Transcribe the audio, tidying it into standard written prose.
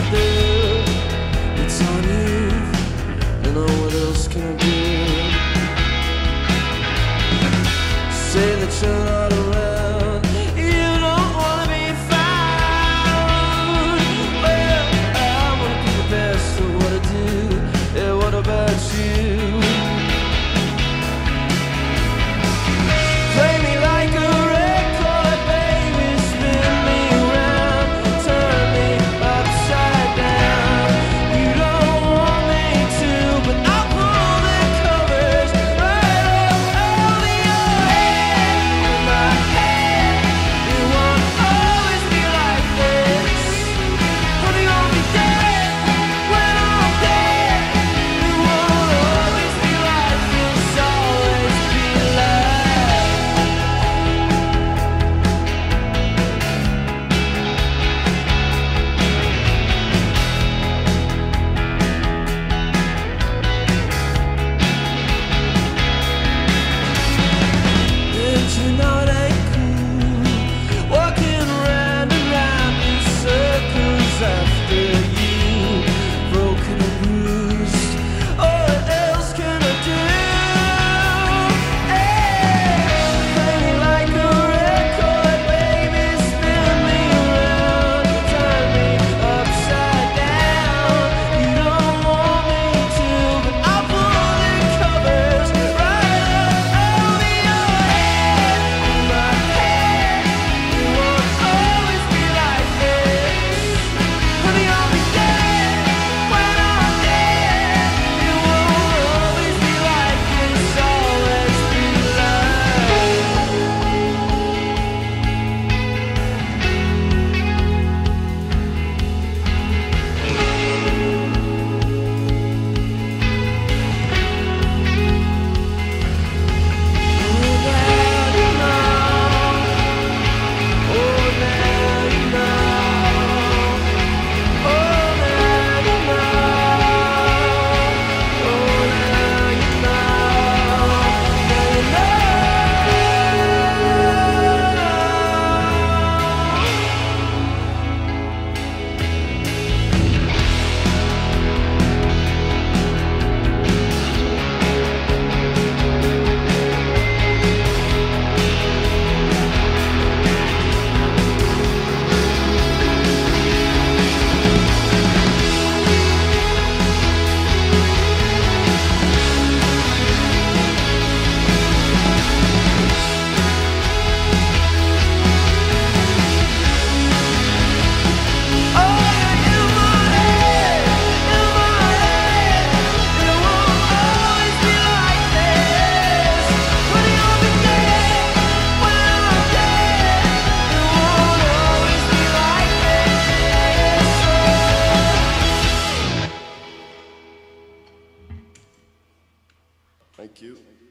there. It's on you, you know what else can I do? Say that you're not around, you don't wanna be found. Well, I wanna be the best at what I do. Yeah, what about you? Play me like a record, baby, spin me around, turn me upside down. You don't want me to, but I'll pull the covers right over your head. In my head, it won't always be like this. Honey, I'll be dead when I'm dead. It won't always be like this, always be like. Did you know they cool? Walking round and round in circles after you, broken and bruised. Oh, what else can I do? Hey, play me like a record, baby, spin me around, turn me upside down. You don't want me to, but I'll pull the covers right over your head. In my head, it won't always be like this. Honey, I'll be dead when I'm dead. It won't always be like this, always be Thank you.